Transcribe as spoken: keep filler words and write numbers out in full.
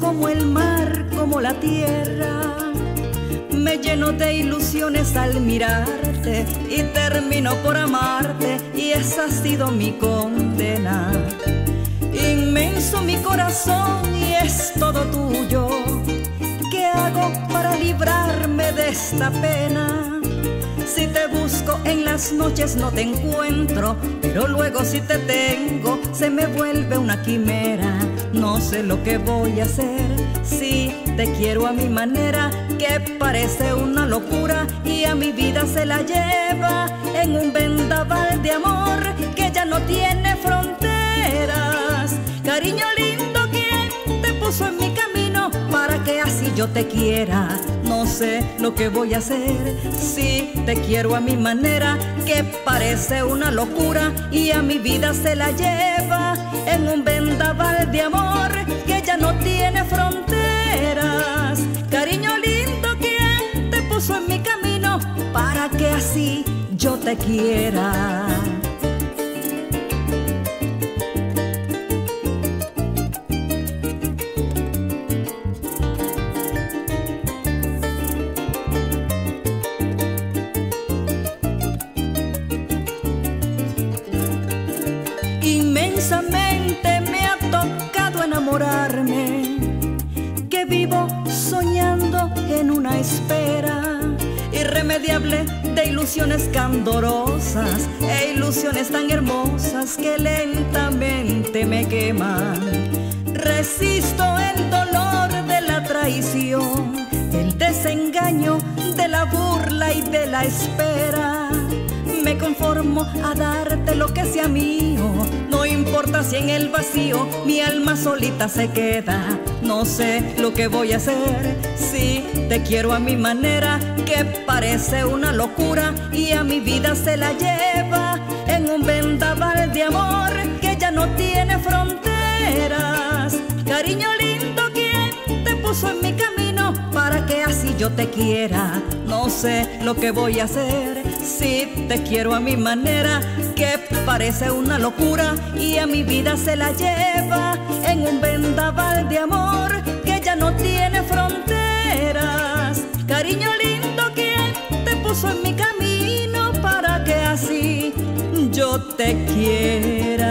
como el mar, como la tierra. Me lleno de ilusiones al mirarte y termino por amarte, y esa ha sido mi condena. Inmenso mi corazón y es todo tuyo. ¿Qué hago para librarme de esta pena? Si te busco en las noches no te encuentro, pero luego si te tengo se me vuelve una quimera. No sé lo que voy a hacer si te quiero a mi manera, que parece una locura y a mi vida se la lleva en un vendaval de amor que ya no tiene fronteras. Cariño lindo, ¿quién te puso en mi camino para que así yo te quiera? No sé lo que voy a hacer si te quiero a mi manera, que parece una locura y a mi vida se la lleva en un vendaval de amor que ya no tiene fronteras. Cariño lindo, ¿quién te puso en mi camino para que así yo te quiera? Inmensamente me ha tocado enamorarme, que vivo soñando en una espera irremediable de ilusiones candorosas e ilusiones tan hermosas que lentamente me queman. Resisto el dolor de la traición, del desengaño, de la burla y de la espera. Me conformo a darte lo que sea mío, no importa si en el vacío mi alma solita se queda. No sé lo que voy a hacer si te quiero a mi manera, que parece una locura y a mi vida se la lleva en un vendaval de amor que ya no tiene fronteras. Cariño lindo, ¿quién te puso en mi camino para que así yo te quiera? No sé lo que voy a hacer si te quiero a mi manera, que parece una locura y a mi vida se la lleva en un vendaval de amor que ya no tiene fronteras. Cariño lindo, ¿quién te puso en mi camino para que así yo te quiera?